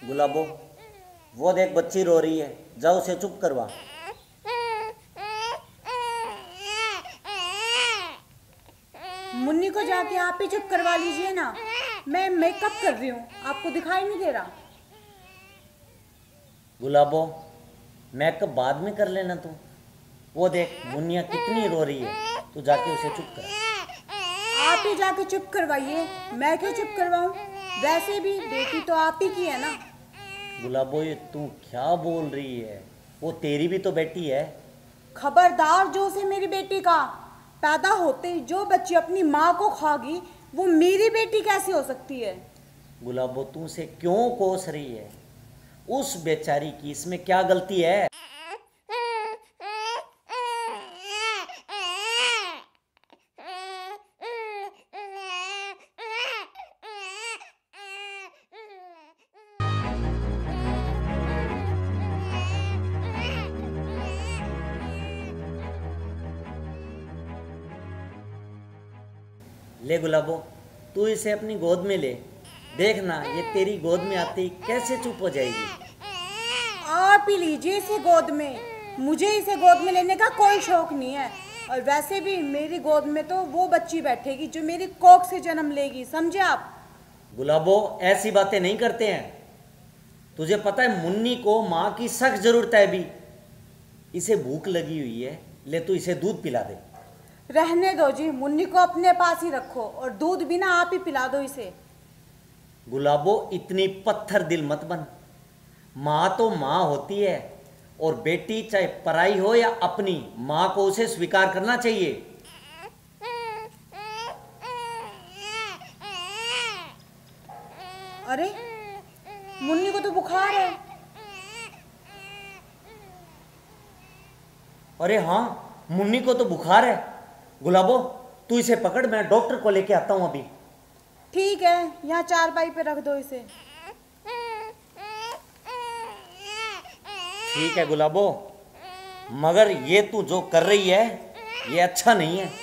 गुलाबो, वो देख बच्ची रो रही है, जाओ उसे चुप करवा। मुन्नी को जाके आप ही चुप करवा लीजिए ना, मैं मेकअप कर रही हूँ, आपको दिखाई नहीं दे रहा? गुलाबो, मेकअप बाद में कर लेना तू। वो देख मुन्निया कितनी रो रही है, तू जाके उसे चुप कर। आप ही जाके चुप करवाइए, मैं क्यों चुप करवाऊँ? वैसे भी बेटी तो आप ही की है ना। गुलाबो, ये तू क्या बोल रही है? वो तेरी भी तो बेटी है। खबरदार जो से मेरी बेटी का। पैदा होते ही जो बच्ची अपनी माँ को खागी वो मेरी बेटी कैसे हो सकती है? गुलाबो, तू उसे क्यों कोस रही है? उस बेचारी की इसमें क्या गलती है? ले गुलाबो, तू इसे अपनी गोद में ले, देखना ये तेरी गोद में आते ही कैसे चुप हो जाएगी। आप ही लीजिए इसे गोद में, मुझे इसे गोद में लेने का कोई शौक नहीं है। और वैसे भी मेरी गोद में तो वो बच्ची बैठेगी जो मेरी कोख से जन्म लेगी, समझे आप? गुलाबो, ऐसी बातें नहीं करते हैं। तुझे पता है मुन्नी को माँ की सख्त जरूरत है अभी। इसे भूख लगी हुई है, ले तू इसे दूध पिला दे। रहने दो जी, मुन्नी को अपने पास ही रखो और दूध भी ना आप ही पिला दो इसे। गुलाबो, इतनी पत्थर दिल मत बन। माँ तो माँ होती है, और बेटी चाहे पराई हो या अपनी, माँ को उसे स्वीकार करना चाहिए। अरे मुन्नी को तो बुखार है। अरे हाँ, मुन्नी को तो बुखार है। गुलाबो, तू इसे पकड़, मैं डॉक्टर को लेके आता हूँ अभी। ठीक है, यहाँ चारपाई पे रख दो इसे। ठीक है गुलाबो, मगर ये तू जो कर रही है ये अच्छा नहीं है।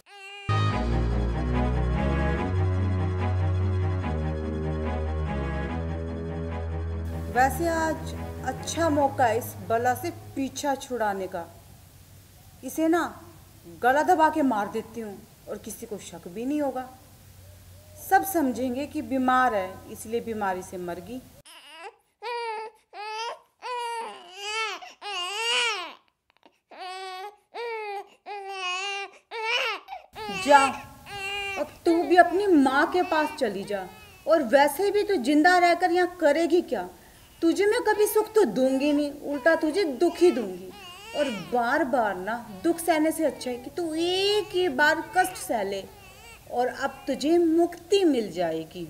वैसे आज अच्छा मौका है इस बला से पीछा छुड़ाने का। इसे ना गला दबा के मार देती हूँ और किसी को शक भी नहीं होगा। सब समझेंगे कि बीमार है, इसलिए बीमारी से मर गई। जा, अब तू भी अपनी माँ के पास चली जा। और वैसे भी तू जिंदा रहकर यहाँ करेगी क्या? तुझे मैं कभी सुख तो दूंगी नहीं, उल्टा तुझे दुख ही दूंगी। और बार बार ना दुख सहने से अच्छा है कि तू एक ही बार कष्ट सह ले, और अब तुझे मुक्ति मिल जाएगी।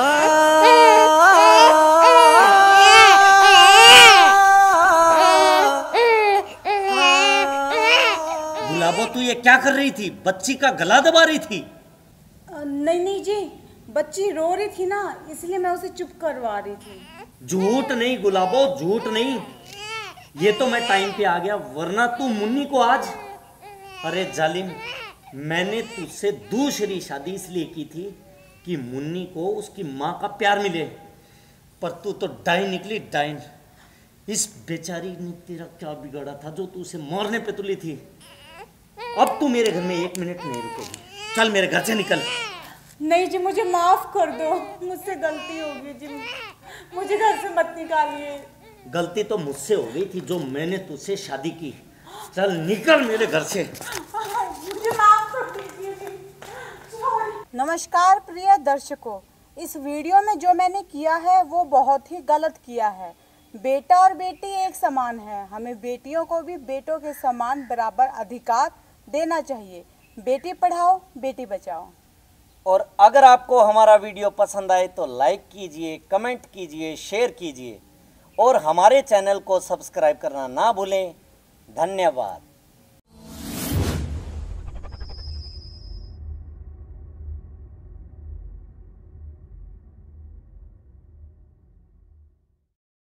गुलाबो, तू ये क्या कर रही थी? बच्ची का गला दबा रही थी? नहीं नहीं जी, बच्ची रो रही थी ना, इसलिए मैं उसे चुप करवा रही थी। झूठ नहीं गुलाबो, झूठ नहीं। ये तो मैं टाइम पे आ गया, वरना तू मुन्नी को आज। अरे जालिम, मैंने तुझसे दूसरी शादी इसलिए की थी कि मुन्नी को उसकी माँ का प्यार मिले, पर तू तो डाइन निकली, डाइन। इस बेचारी ने तेरा क्या बिगाड़ा था जो तू उसे मारने पे तुली थी? अब तू मेरे घर में 1 मिनट नहीं रुकेगी। चल मेरे घर से निकल। नहीं जी, मुझे माफ कर दो, मुझसे गलती हो गई जी, मुझे घर से मत निकालिए। गलती तो मुझसे हो गई थी जो मैंने तुझसे शादी की। चल निकल मेरे घर से। मुझे माफ कर दीजिए जी। नमस्कार प्रिय दर्शकों, इस वीडियो में जो मैंने किया है वो बहुत ही गलत किया है। बेटा और बेटी एक समान है, हमें बेटियों को भी बेटों के समान बराबर अधिकार देना चाहिए। बेटी पढ़ाओ, बेटी बचाओ। और अगर आपको हमारा वीडियो पसंद आए तो लाइक कीजिए, कमेंट कीजिए, शेयर कीजिए और हमारे चैनल को सब्सक्राइब करना ना भूलें। धन्यवाद।